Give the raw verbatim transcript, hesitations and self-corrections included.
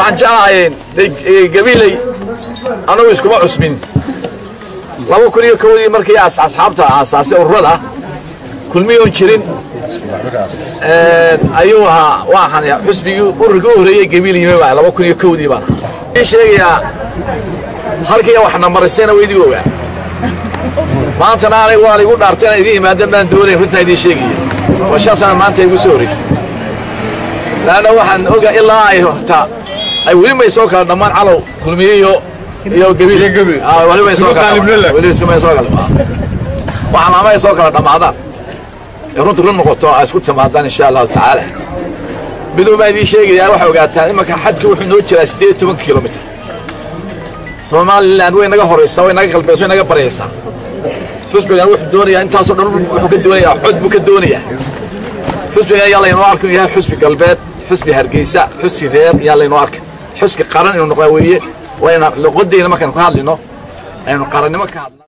waxaan jeclahay gabilay anagu iskuma cusmin laba kun iyo kow markii asxaabta aasaasay ururada kulmiyoon jirin ee ayuu ahaa waxaan xusbigii ururka u horeeyay gabilay ma laba kun iyo kow baan in sheegaya halkii waxna marisayna weydii ogaa maanta aanay waa igu dhaartay idin imaadaan doonay runta idin sheegay washa sana maanta igu soo horeysay laana waxaan ogaa ilaa ay horta ay weli ma soo kala dhamaan calow kulmiyo iyo gabilay ah wali ma soo kala wali ma soo kala waxaan ma soo kala dhamaadaan runtu run noqoto isku timaadaan insha Allah taala biduu ma idin sheegaya waxa ogaataan imaka xadku wuxuu noo jiraa sideed iyo toban kiiloomitir Soomaaliland way naga horeysa way naga qalbayso way naga bareysa xusbigan wuxuu doonayaa intaas oo dhan wuxuu ka doonayaa xud buu ka doonayaa xusbigan yalla inoo arko yahay xusbi galbeed xusbi hargeysa xusbi reer yalla inoo arko xusbi qaran inuu noqdo weeye wayna luqadeena markaan ku hadlino aynu qarannimo ka hadlano